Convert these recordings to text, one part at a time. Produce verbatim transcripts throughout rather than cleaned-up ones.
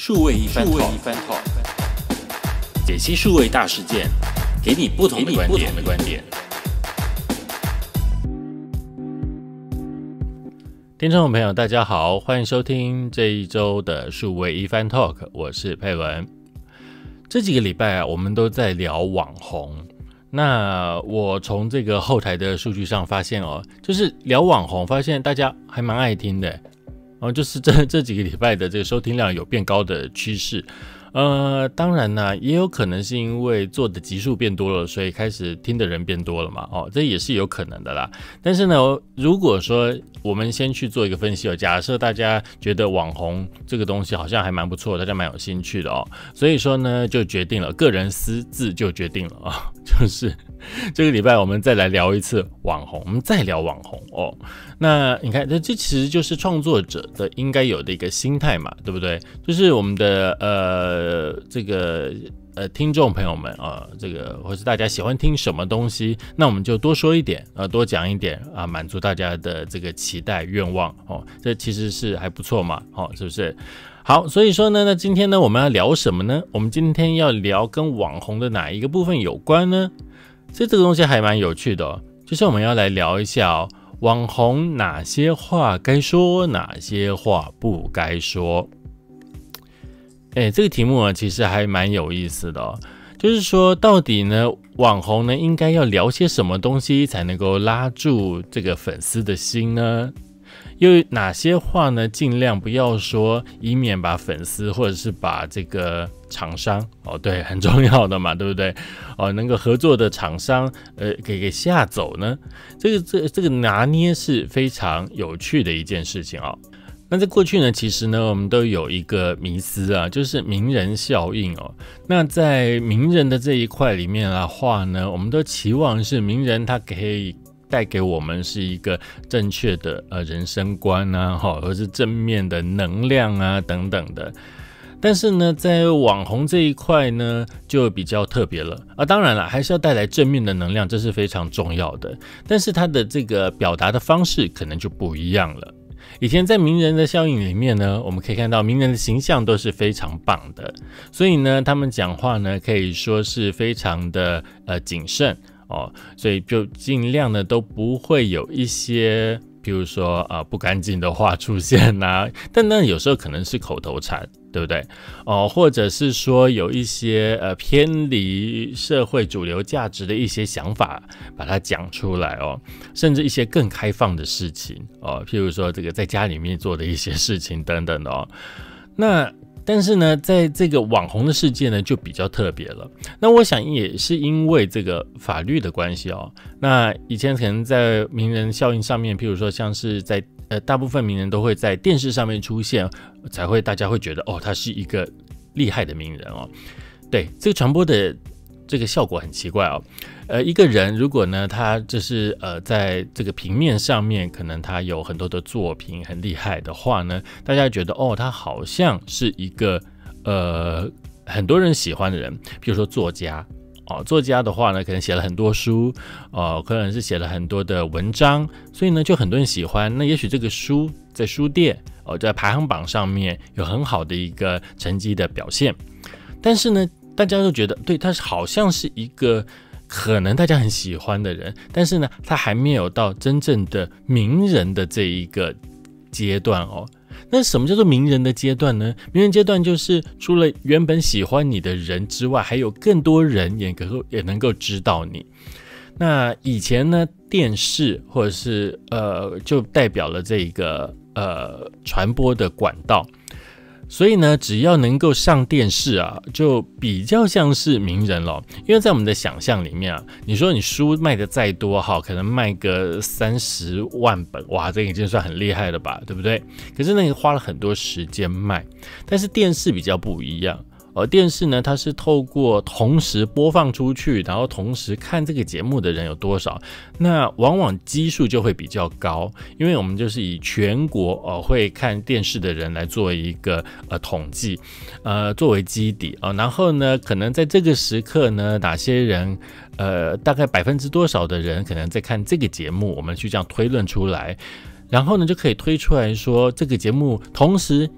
数位一番 Talk， 解析数位大事件，给你不同的观点。听众朋友，大家好，欢迎收听这一周的数位一番 Talk， 我是佩文。这几个礼拜啊，我们都在聊网红。那我从这个后台的数据上发现哦，就是聊网红，发现大家还蛮爱听的。哦，就是这这几个礼拜的这个收听量有变高的趋势，呃，当然呢，也有可能是因为做的集数变多了，所以开始听的人变多了嘛，哦，这也是有可能的啦。但是呢，如果说我们先去做一个分析哦，假设大家觉得网红这个东西好像还蛮不错，大家蛮有兴趣的哦，所以说呢，就决定了，个人私自就决定了啊、哦，就是这个礼拜我们再来聊一次网红，我们再聊网红哦。那你看，这这其实就是创作者的应该有的一个心态嘛，对不对？就是我们的呃这个呃听众朋友们啊、呃，这个或是大家喜欢听什么东西，那我们就多说一点啊、呃，多讲一点啊，满足大家的这个期待愿望哦。这其实是还不错嘛，哦，是不是？好，所以说呢，那今天呢我们要聊什么呢？我们今天要聊跟网红的哪一个部分有关呢？所以这个东西还蛮有趣的哦，就是我们要来聊一下哦。网红哪些话该说，哪些话不该说？哎，这个题目啊，其实还蛮有意思的哦。就是说，到底呢，网红呢应该要聊些什么东西才能够拉住这个粉丝的心呢？又哪些话呢，尽量不要说，以免把粉丝或者是把这个厂商哦，对，很重要的嘛，对不对？哦，能够合作的厂商，呃，给给吓走呢？这个这这个拿捏是非常有趣的一件事情哦。那在过去呢，其实呢，我们都有一个迷思啊，就是名人效应哦。那在名人的这一块里面的话呢，我们都期望是名人他可以带给我们是一个正确的呃人生观啊，或者是正面的能量啊等等的。但是呢，在网红这一块呢，就比较特别了啊。当然了，还是要带来正面的能量，这是非常重要的。但是它的这个表达的方式可能就不一样了。以前在名人的效应里面呢，我们可以看到名人的形象都是非常棒的，所以呢，他们讲话呢可以说是非常的呃谨慎。哦，所以就尽量呢都不会有一些，比如说啊、呃、不干净的话出现啊，但那有时候可能是口头禅，对不对？哦，或者是说有一些呃偏离社会主流价值的一些想法，把它讲出来哦，甚至一些更开放的事情哦，譬如说这个在家里面做的一些事情等等的哦，那。但是呢，在这个网红的世界呢，就比较特别了。那我想也是因为这个法律的关系哦。那以前可能在名人效应上面，譬如说像是在呃，大部分名人都会在电视上面出现，才会大家会觉得哦，他是一个厉害的名人哦。对，这个传播的这个效果很奇怪哦。呃，一个人如果呢，他就是呃，在这个平面上面，可能他有很多的作品很厉害的话呢，大家觉得哦，他好像是一个呃很多人喜欢的人，比如说作家哦，作家的话呢，可能写了很多书哦，可能是写了很多的文章，所以呢，就很多人喜欢。那也许这个书在书店哦，在排行榜上面有很好的一个成绩的表现，但是呢，大家都觉得对他好像是一个。可能大家很喜欢的人，但是呢，他还没有到真正的名人的这一个阶段哦。那什么叫做名人的阶段呢？名人阶段就是除了原本喜欢你的人之外，还有更多人也能够也能够知道你。那以前呢，电视或者是呃，就代表了这个呃传播的管道。所以呢，只要能够上电视啊，就比较像是名人了。因为在我们的想象里面啊，你说你书卖的再多哈，可能卖个三十万本，哇，这已经算很厉害了吧，对不对？可是那个花了很多时间卖，但是电视比较不一样。而电视呢，它是透过同时播放出去，然后同时看这个节目的人有多少，那往往基数就会比较高，因为我们就是以全国呃会看电视的人来做一个呃统计，呃作为基底啊、呃，然后呢，可能在这个时刻呢，哪些人呃大概百分之多少的人可能在看这个节目，我们去这样推论出来。然后呢，就可以推出来说，这个节目同时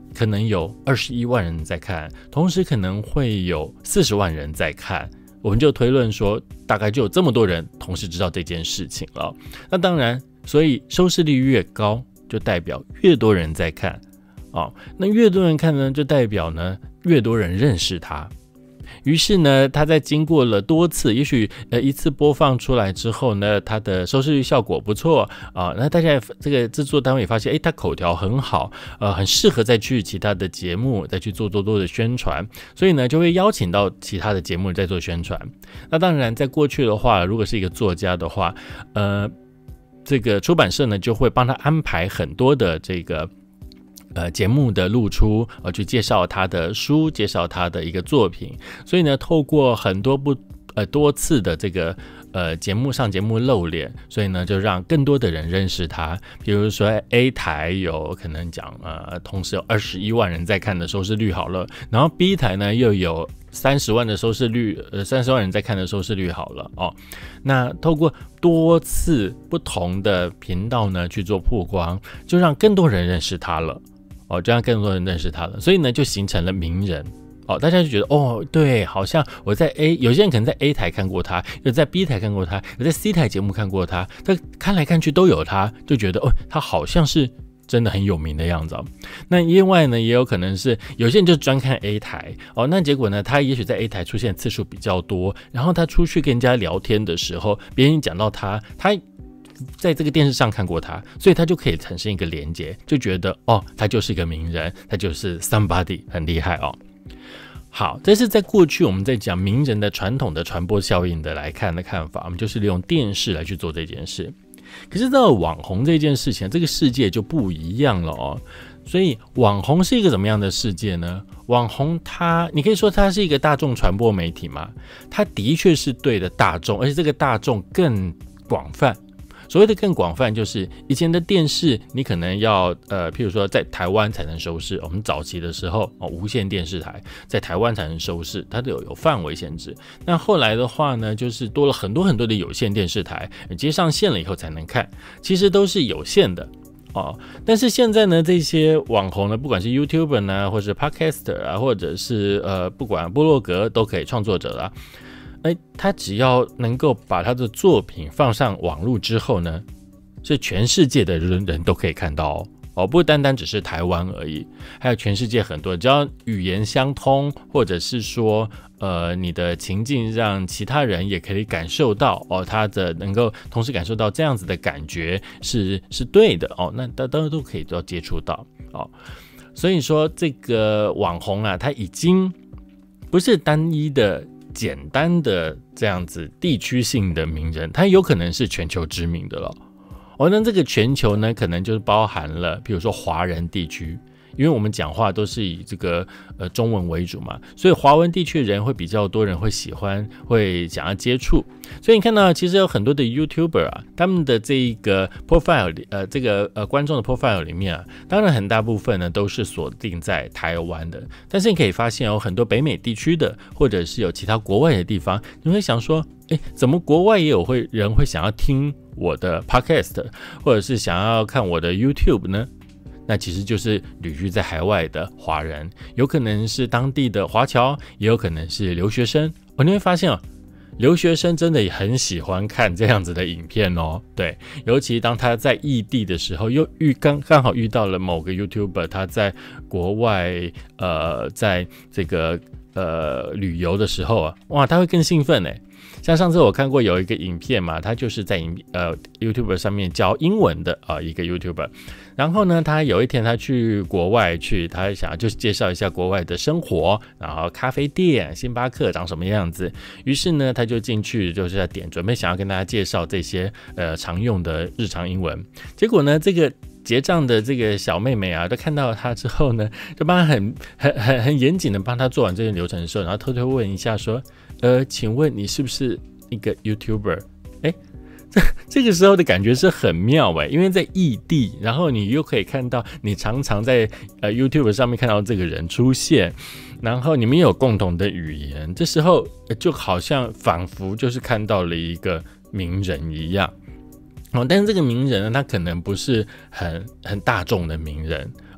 可能有二十一万人在看，同时可能会有四十万人在看，我们就推论说大概就有这么多人同时知道这件事情了。那当然，所以收视率越高就代表越多人在看，哦，那越多人看呢，就代表呢越多人认识他。于是呢，他在经过了多次，也许呃一次播放出来之后呢，他的收视率效果不错啊，那大家这个制作单位也发现，哎，他口条很好，呃，很适合再去其他的节目再去做多多的宣传，所以呢，就会邀请到其他的节目再做宣传。那当然，在过去的话，如果是一个作家的话，呃，这个出版社呢就会帮他安排很多的这个。呃，节目的露出，呃，去介绍他的书，介绍他的一个作品，所以呢，透过很多不呃多次的这个呃节目上节目露脸，所以呢，就让更多的人认识他。比如说 A 台有可能讲呃，同时有二十一万人在看的收视率好了，然后 B 台呢又有三十万的收视率，呃，三十万人在看的收视率好了哦。那透过多次不同的频道呢去做曝光，就让更多人认识他了。哦，这样更多人认识他了，所以呢，就形成了名人。哦，大家就觉得，哦，对，好像我在 A， 有些人可能在 A 台看过他，有在 B 台看过他，有在 C 台节目看过他，但看来看去都有他，就觉得，哦，他好像是真的很有名的样子哦。那另外呢，也有可能是有些人就专看 A 台，哦，那结果呢，他也许在 A 台出现次数比较多，然后他出去跟人家聊天的时候，别人讲到他，他。在这个电视上看过他，所以他就可以产生一个连结，就觉得哦，他就是一个名人，他就是 somebody， 很厉害哦。好，这是在过去我们在讲名人的传统的传播效应的来看的看法，我们就是利用电视来去做这件事。可是到了网红这件事情，这个世界就不一样了哦。所以网红是一个怎么样的世界呢？网红它，你可以说它是一个大众传播媒体嘛，它的确是对的大众，而且这个大众更广泛。所谓的更广泛，就是以前的电视，你可能要呃，譬如说在台湾才能收视。我们早期的时候，哦，无线电视台在台湾才能收视，它都有有范围限制。那后来的话呢，就是多了很多很多的有线电视台，接上线了以后才能看，其实都是有线的。哦，但是现在呢，这些网红呢，不管是 YouTuber 呢，或是 Podcaster 啊，或者是呃，不管部落格都可以创作者啊。哎，他只要能够把他的作品放上网络之后呢，是全世界的人人都可以看到哦，哦，不单单只是台湾而已，还有全世界很多，只要语言相通，或者是说，呃，你的情境让其他人也可以感受到哦，他的能够同时感受到这样子的感觉是是对的哦，那大家都可以都接触到哦，所以说这个网红啊，他已经不是单一的。简单的这样子地区性的名人，他有可能是全球知名的了。哦，那这个全球呢，可能就是包含了，比如说华人地区，因为我们讲话都是以这个呃中文为主嘛，所以华文地区的人会比较多人会喜欢，会想要接触。所以你看到，其实有很多的 YouTuber 啊，他们的这一个 profile 里，呃，这个呃观众的 profile 里面啊，当然很大部分呢都是锁定在台湾的，但是你可以发现有很多北美地区的，或者是有其他国外的地方，你会想说，哎，怎么国外也有会人会想要听我的 podcast， 或者是想要看我的 YouTube 呢？那其实就是旅居在海外的华人，有可能是当地的华侨，也有可能是留学生。哦，你会发现哦，留学生真的也很喜欢看这样子的影片哦。对，尤其当他在异地的时候，又遇刚刚好遇到了某个 YouTuber， 他在国外，呃，在这个呃旅游的时候啊，哇，他会更兴奋哎。像上次我看过有一个影片嘛，他就是在影呃 YouTuber 上面教英文的啊、呃、一个 YouTuber， 然后呢，他有一天他去国外去，他想要就是介绍一下国外的生活，然后咖啡店、星巴克长什么样子，于是呢，他就进去就是在点，准备想要跟大家介绍这些呃常用的日常英文，结果呢，这个结账的这个小妹妹啊，都看到他之后呢，就帮他很很很很严谨的帮他做完这些流程的时候，然后偷偷问一下说，呃，请问你是不是一个 YouTuber？ 哎，这这个时候的感觉是很妙哎，因为在异地，然后你又可以看到你常常在呃 YouTube 上面看到这个人出现，然后你们有共同的语言，这时候就好像仿佛就是看到了一个名人一样。哦，但是这个名人呢，他可能不是很很大众的名人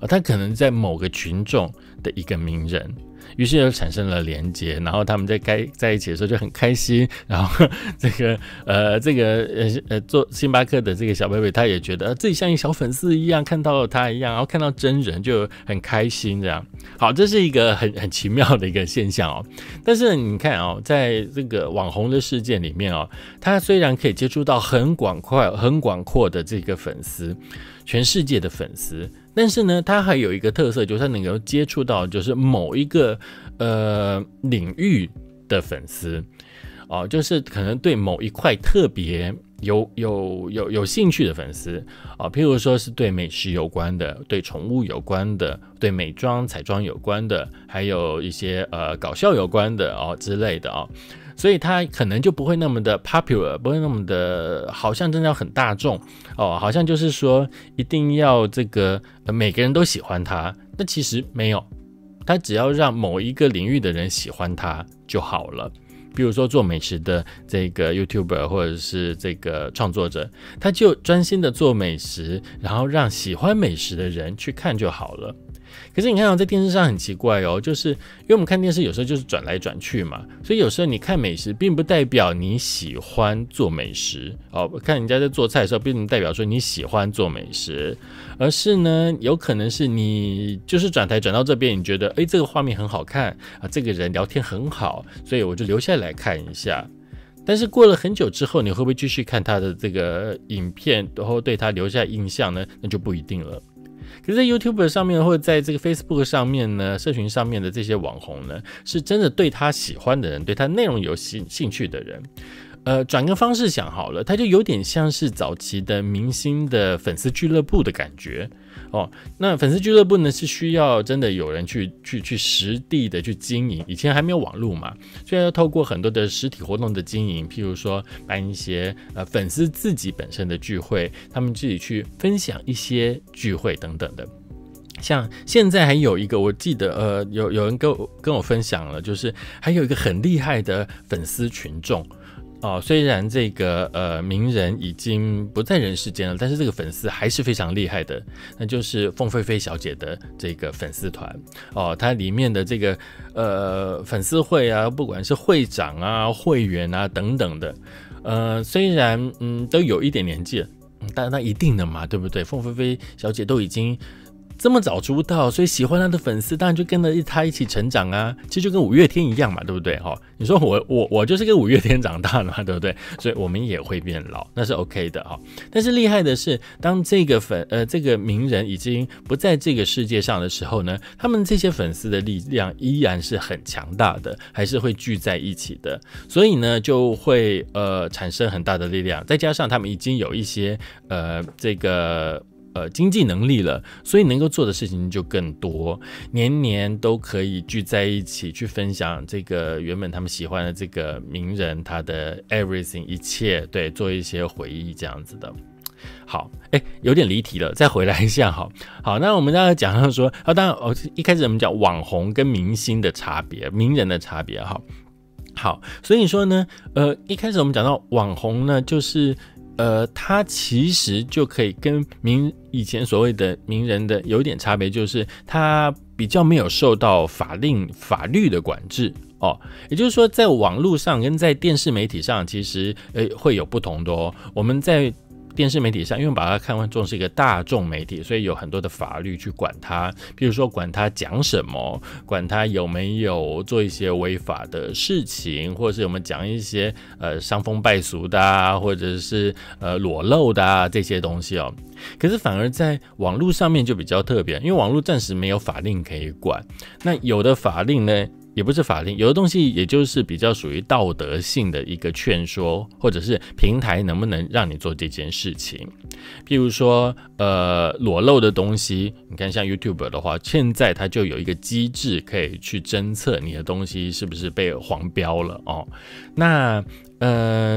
呃，他可能在某个群众的一个名人，于是就产生了连结，然后他们在该在一起的时候就很开心，然后这个呃这个呃呃做星巴克的这个小贝贝，他也觉得、呃、自己像一小粉丝一样，看到了他一样，然后看到真人就很开心这样。好，这是一个很很奇妙的一个现象哦。但是你看哦，在这个网红的事件里面哦，他虽然可以接触到很广阔很广阔的这个粉丝，全世界的粉丝。但是呢，它还有一个特色，就是它能够接触到就是某一个呃领域的粉丝哦，就是可能对某一块特别有有有有兴趣的粉丝啊、哦，譬如说是对美食有关的，对宠物有关的，对美妆彩妆有关的，还有一些呃搞笑有关的哦之类的哦。所以它可能就不会那么的 popular， 不会那么的好像真的要很大众哦，好像就是说一定要这个、呃、每个人都喜欢它，那其实没有，它只要让某一个领域的人喜欢它就好了。比如说做美食的这个 YouTuber 或者是这个创作者，他就专心的做美食，然后让喜欢美食的人去看就好了。可是你看到、哦、在电视上很奇怪哦，就是因为我们看电视有时候就是转来转去嘛，所以有时候你看美食并不代表你喜欢做美食哦，看人家在做菜的时候并不代表说你喜欢做美食，而是呢有可能是你就是转台转到这边，你觉得诶这个画面很好看啊，这个人聊天很好，所以我就留下来看一下。但是过了很久之后，你会不会继续看他的这个影片，然后对他留下印象呢？那就不一定了。可是在 YouTube 上面或者在这个 Facebook 上面呢，社群上面的这些网红呢，是真的对他喜欢的人，对他内容有兴兴趣的人。呃，转个方式想好了，它就有点像是早期的明星的粉丝俱乐部的感觉哦。那粉丝俱乐部呢，是需要真的有人去去去实地的去经营，以前还没有网络嘛，所以要透过很多的实体活动的经营，譬如说办一些呃粉丝自己本身的聚会，他们自己去分享一些聚会等等的。像现在还有一个，我记得呃有有人跟我跟我分享了，就是还有一个很厉害的粉丝群众。哦，虽然这个呃名人已经不在人世间了，但是这个粉丝还是非常厉害的，那就是凤飞飞小姐的这个粉丝团哦，它里面的这个呃粉丝会啊，不管是会长啊、会员啊等等的，呃，虽然嗯都有一点年纪了，但那一定的嘛，对不对？凤飞飞小姐都已经这么早出道，所以喜欢他的粉丝当然就跟着他一起成长啊，其实就跟五月天一样嘛，对不对？哈，你说我我我就是跟五月天长大的嘛，对不对？所以我们也会变老，那是 OK 的哈。但是厉害的是，当这个粉呃这个名人已经不在这个世界上的时候呢，他们这些粉丝的力量依然是很强大的，还是会聚在一起的，所以呢就会呃产生很大的力量，再加上他们已经有一些呃这个。呃，经济能力了，所以能够做的事情就更多，年年都可以聚在一起去分享这个原本他们喜欢的这个名人他的 everything 一切，对，做一些回忆这样子的。好，哎，有点离题了，再回来一下好。好，那我们刚才讲到说，啊，当然，哦，一开始我们讲网红跟明星的差别，名人的差别，哈。好，所以说呢，呃，一开始我们讲到网红呢，就是。呃，他其实就可以跟名以前所谓的名人的有一点差别，就是他比较没有受到法令法律的管制哦。也就是说，在网络上跟在电视媒体上，其实呃会有不同的哦。我们在电视媒体上，因为把它看作是一个大众媒体，所以有很多的法律去管它，比如说管它讲什么，管它有没有做一些违法的事情，或者是我们讲一些呃伤风败俗的啊，或者是呃裸露的啊这些东西哦。可是反而在网络上面就比较特别，因为网络暂时没有法令可以管，那有的法令呢？也不是法令，有的东西也就是比较属于道德性的一个劝说，或者是平台能不能让你做这件事情。譬如说，呃，裸露的东西，你看像 YouTube 的话，现在它就有一个机制可以去侦测你的东西是不是被黄标了哦。那呃。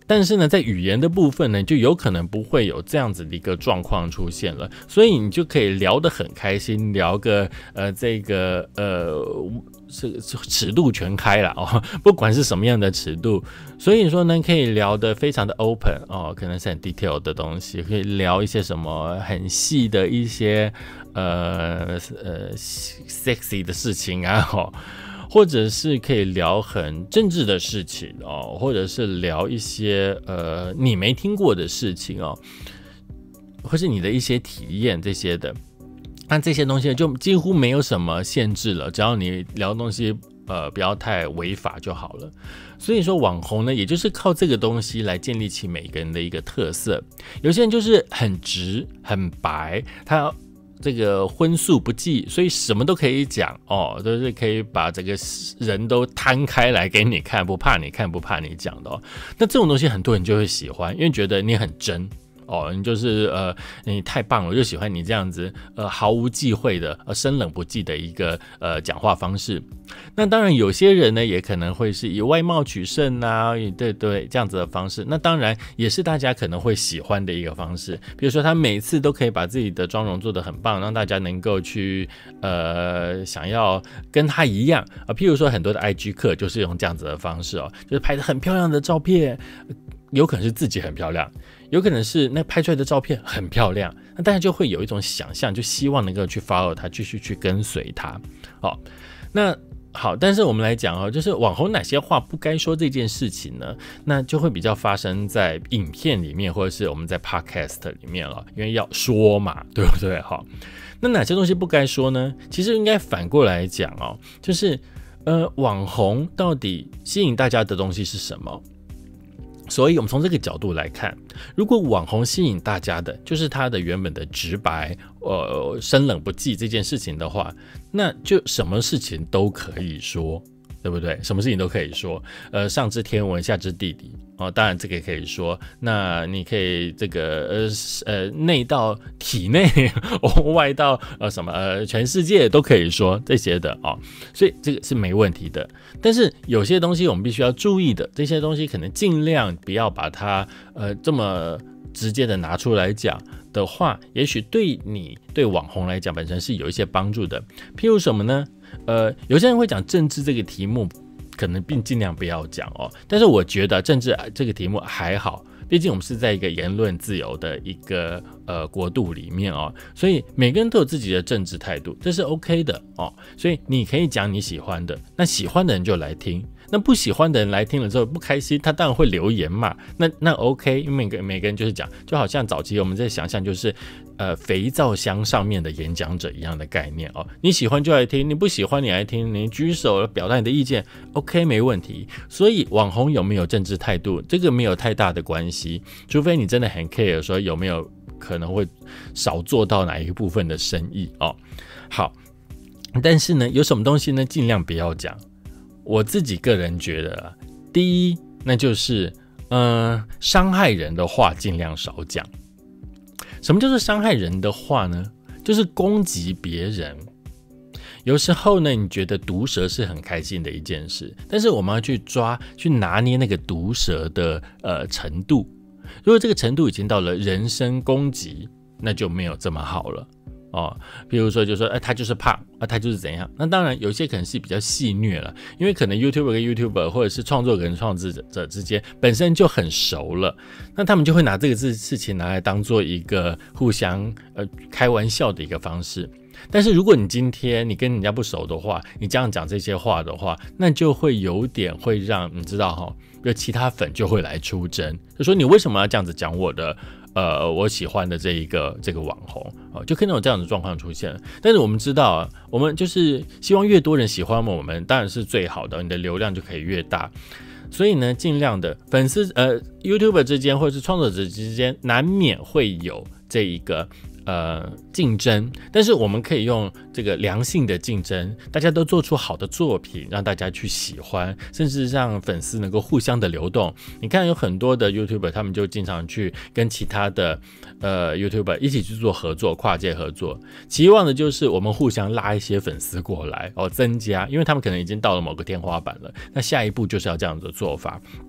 但是呢，在语言的部分呢，就有可能不会有这样子的一个状况出现了，所以你就可以聊得很开心，聊个呃这个呃是尺度全开了哦，不管是什么样的尺度，所以说呢，可以聊得非常的 open 哦，可能是很 detail 的东西，可以聊一些什么很细的一些呃呃 sexy 的事情啊，哦。或者是可以聊很政治的事情哦，或者是聊一些呃你没听过的事情哦，或是你的一些体验这些的，那这些东西就几乎没有什么限制了，只要你聊的东西呃不要太违法就好了。所以说网红呢，也就是靠这个东西来建立起每个人的一个特色。有些人就是很直很白，他这个荤素不忌，所以什么都可以讲哦，都是可以把这个人都摊开来给你看，不怕你看，不怕你讲的哦。那这种东西很多人就会喜欢，因为觉得你很真哦，你就是呃你太棒了，我就喜欢你这样子呃毫无忌讳的呃生冷不忌的一个呃讲话方式。那当然有些人呢也可能会是以外貌取胜啊，对对这样子的方式，那当然也是大家可能会喜欢的一个方式。比如说他每次都可以把自己的妆容做得很棒，让大家能够去呃想要跟他一样啊。譬如说很多的 I G 课就是用这样子的方式哦，就是拍得很漂亮的照片，有可能是自己很漂亮，有可能是那拍出来的照片很漂亮，那大家就会有一种想象，就希望能够去 follow 他，继续去跟随他。好，那好，但是我们来讲哦，就是网红哪些话不该说这件事情呢？那就会比较发生在影片里面，或者是我们在 podcast 里面了，因为要说嘛，对不对？好，那哪些东西不该说呢？其实应该反过来讲哦，就是呃，网红到底吸引大家的东西是什么？所以我们从这个角度来看，如果网红吸引大家的就是他的原本的直白呃生冷不忌这件事情的话，那就什么事情都可以说，对不对？什么事情都可以说，呃，上知天文下知地理哦，当然这个也可以说。那你可以这个呃呃内到体内，外到呃什么呃全世界都可以说这些的哦，所以这个是没问题的。但是有些东西我们必须要注意的，这些东西可能尽量不要把它呃这么直接的拿出来讲的话，也许对你对网红来讲本身是有一些帮助的。譬如什么呢？呃，有些人会讲政治这个题目，可能并尽量不要讲哦。但是我觉得政治这个题目还好，毕竟我们是在一个言论自由的一个呃国度里面哦，所以每个人都有自己的政治态度，这是 OK 的哦。所以你可以讲你喜欢的，那喜欢的人就来听。那不喜欢的人来听了之后不开心，他当然会留言嘛。那那 OK， 因为每个每个人就是讲，就好像早期我们在想象就是，呃，肥皂箱上面的演讲者一样的概念哦。你喜欢就来听，你不喜欢你来听，你举手表达你的意见 ，OK 没问题。所以网红有没有政治态度，这个没有太大的关系，除非你真的很 care 说有没有可能会少做到哪一个部分的生意哦。好，但是呢，有什么东西呢，尽量不要讲。我自己个人觉得啊，第一，那就是呃，伤害人的话尽量少讲。什么叫做伤害人的话呢？就是攻击别人。有时候呢，你觉得毒舌是很开心的一件事，但是我们要去抓、去拿捏那个毒舌的呃程度。如果这个程度已经到了人身攻击，那就没有这么好了。哦，比如说就说，哎，他就是胖啊，他就是怎样。那当然，有些可能是比较戏谑了，因为可能 YouTuber 跟 YouTuber 或者是创作者跟创作者之间本身就很熟了，那他们就会拿这个事事情拿来当做一个互相呃开玩笑的一个方式。但是如果你今天你跟人家不熟的话，你这样讲这些话的话，那就会有点会让你知道哈，有其他粉就会来出征，就说你为什么要这样子讲我的？呃，我喜欢的这一个这个网红哦，就可能有这样的状况出现。但是我们知道啊，我们就是希望越多人喜欢我们，当然是最好的，你的流量就可以越大。所以呢，尽量的粉丝呃 YouTuber 之间或者是创作者之间，难免会有这一个呃竞争，但是我们可以用这个良性的竞争，大家都做出好的作品，让大家去喜欢，甚至让粉丝能够互相的流动。你看有很多的 YouTuber 他们就经常去跟其他的呃 YouTuber 一起去做合作，跨界合作，期望的就是我们互相拉一些粉丝过来哦，增加，因为他们可能已经到了某个天花板了，那下一步就是要这样的做法。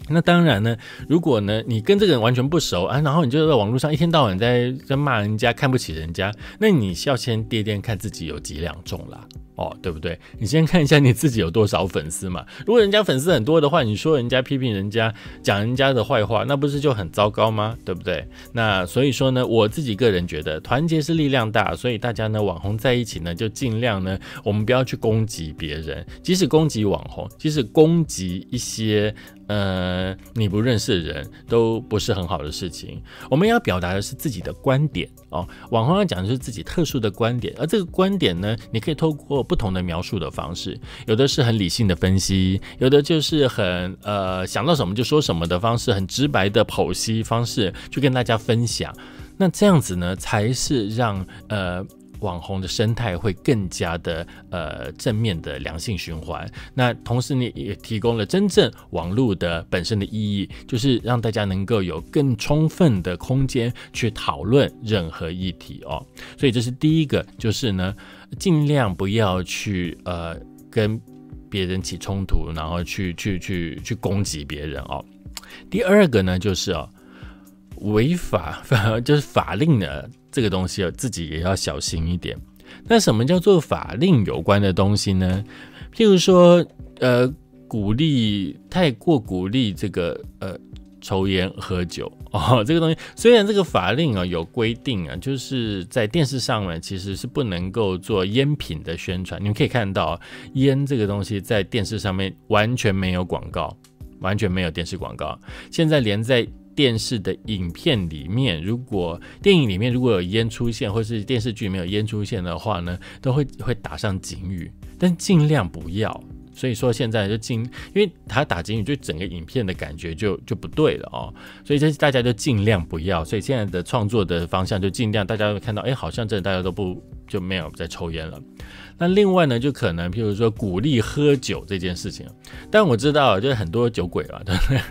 那当然呢，如果呢你跟这个人完全不熟啊，然后你就在网络上一天到晚在在骂人家，看不起人家，那你要先掂掂看自己有几两重啦。哦，对不对？你先看一下你自己有多少粉丝嘛。如果人家粉丝很多的话，你说人家批评人家，讲人家的坏话，那不是就很糟糕吗？对不对？那所以说呢，我自己个人觉得团结是力量大，所以大家呢网红在一起呢，就尽量呢，我们不要去攻击别人，即使攻击网红，即使攻击一些呃你不认识的人，都不是很好的事情。我们要表达的是自己的观点哦，网红要讲的是自己特殊的观点，而这个观点呢，你可以透过不同的描述的方式，有的是很理性的分析，有的就是很呃想到什么就说什么的方式，很直白的剖析方式去跟大家分享。那这样子呢，才是让呃网红的生态会更加的呃正面的良性循环。那同时你也提供了真正网络的本身的意义，就是让大家能够有更充分的空间去讨论任何议题哦。所以这是第一个，就是呢，尽量不要去呃跟别人起冲突，然后去去去去攻击别人哦。第二个呢，就是哦。违法就是法令呢，这个东西自己也要小心一点。那什么叫做法令有关的东西呢？譬如说，呃，鼓励太过鼓励这个呃抽烟喝酒哦，这个东西虽然这个法令啊有规定啊，就是在电视上面其实是不能够做烟品的宣传。你们可以看到，烟这个东西在电视上面完全没有广告，完全没有电视广告。现在连在电视的影片里面，如果电影里面如果有烟出现，或是电视剧没有烟出现的话呢，都会会打上警语，但尽量不要。所以说现在就尽，因为他打警语，就整个影片的感觉就就不对了哦。所以这大家就尽量不要。所以现在的创作的方向就尽量大家会看到，哎，好像真的大家都不就没有在抽烟了。那另外呢，就可能譬如说鼓励喝酒这件事情，但我知道就是很多酒鬼嘛，对不对？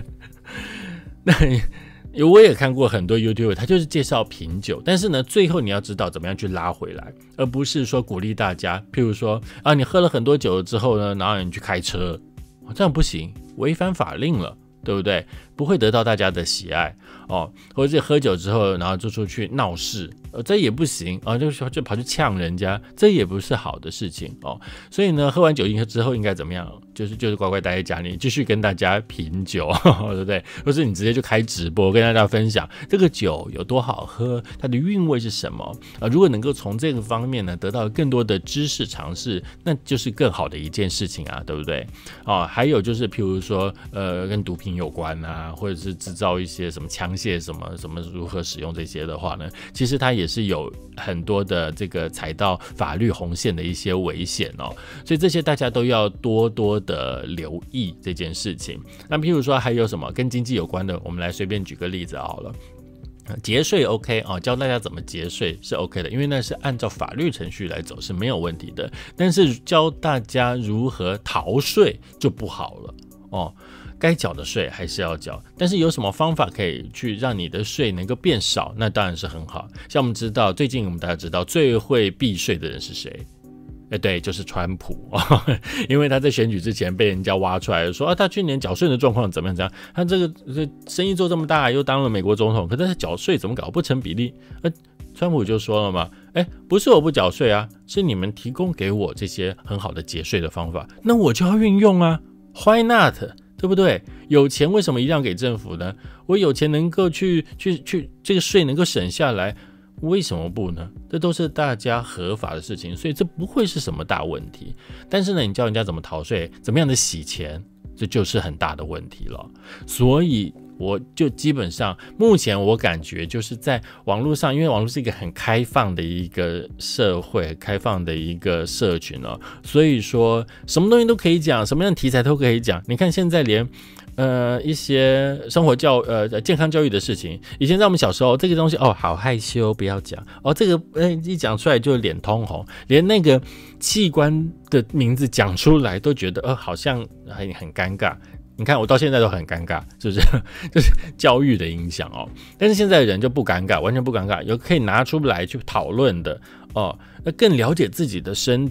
那我也看过很多 YouTuber， 他就是介绍品酒，但是呢，最后你要知道怎么样去拉回来，而不是说鼓励大家，譬如说啊，你喝了很多酒之后呢，然后你去开车，这样不行，违反法令了，对不对？不会得到大家的喜爱哦，或者是喝酒之后，然后就出去闹事，呃，这也不行啊，就就跑去呛人家，这也不是好的事情哦。所以呢，喝完酒精之后应该怎么样？就是就是乖乖待在家里，继续跟大家品酒，对不对？或是你直接就开直播跟大家分享这个酒有多好喝，它的韵味是什么啊？如果能够从这个方面呢得到更多的知识尝试，那就是更好的一件事情啊，对不对？哦，还有就是譬如说，呃，跟毒品有关啊，或者是制造一些什么枪械什么什么如何使用这些的话呢，其实它也是有很多的这个踩到法律红线的一些危险哦，所以这些大家都要多多的留意这件事情。那譬如说还有什么跟经济有关的，我们来随便举个例子好了。节税 OK 啊、哦，教大家怎么节税是 OK 的，因为那是按照法律程序来走是没有问题的。但是教大家如何逃税就不好了哦。该缴的税还是要缴，但是有什么方法可以去让你的税能够变少？那当然是很好。像我们知道，最近我们大家知道最会避税的人是谁？哎，对，就是川普，因为他在选举之前被人家挖出来说啊，他去年缴税的状况怎么样？怎样？他这个这生意做这么大，又当了美国总统，可是他缴税怎么搞不成比例？呃，川普就说了嘛，哎，不是我不缴税啊，是你们提供给我这些很好的节税的方法，那我就要运用啊 ，Why not？对不对？有钱为什么一定要给政府呢？我有钱能够去去去，这个税能够省下来，为什么不呢？这都是大家合法的事情，所以这不会是什么大问题。但是呢，你教人家怎么逃税，怎么样的洗钱，这就是很大的问题了。所以我就基本上目前我感觉就是在网络上，因为网络是一个很开放的一个社会，开放的一个社群哦，所以说什么东西都可以讲，什么样的题材都可以讲。你看现在连呃一些生活教呃健康教育的事情，以前在我们小时候这个东西哦好害羞不要讲哦，这个呃一讲出来就脸通红，连那个器官的名字讲出来都觉得呃好像很很尴尬。你看我到现在都很尴尬，是不是？就是教育的影响哦。但是现在的人就不尴尬，完全不尴尬，有可以拿出来去讨论的哦。那更了解自己的身体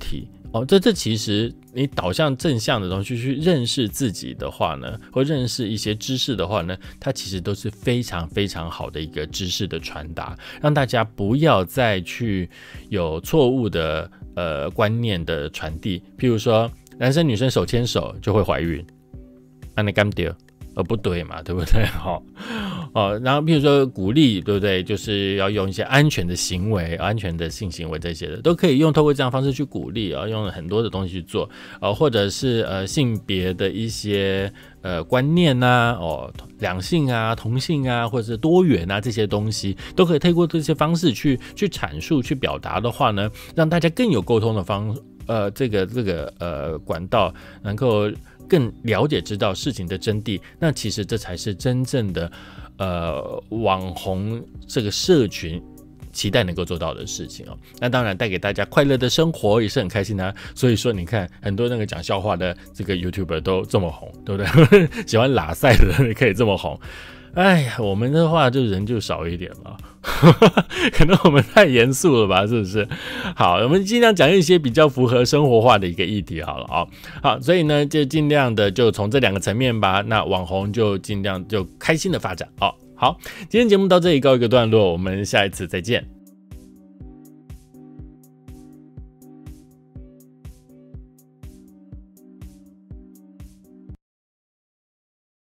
哦，这这其实你导向正向的东西去认识自己的话呢，或认识一些知识的话呢，它其实都是非常非常好的一个知识的传达，让大家不要再去有错误的呃观念的传递。譬如说，男生女生手牵手就会怀孕，那你干丢？呃，不对嘛，对不对？好、哦，然后比如说鼓励，对不对？就是要用一些安全的行为、安全的性行为这些的，都可以用透过这样的方式去鼓励啊，用很多的东西去做，呃，或者是呃性别的一些呃观念啊，哦，两性啊、同性啊，或者是多元啊这些东西，都可以透过这些方式去去阐述、去表达的话呢，让大家更有沟通的方呃这个这个呃管道，能够更了解知道事情的真谛，那其实这才是真正的呃网红这个社群期待能够做到的事情哦。那当然带给大家快乐的生活也是很开心啊。所以说你看很多那个讲笑话的这个 YouTuber 都这么红，对不对？喜欢拉赛的人可以这么红。哎呀，我们的话就人就少一点了，可能我们太严肃了吧，是不是？好，我们尽量讲一些比较符合生活化的一个议题好了啊、哦。好，所以呢，就尽量的就从这两个层面吧。那网红就尽量就开心的发展哦。好，今天节目到这里告一个段落，我们下一次再见。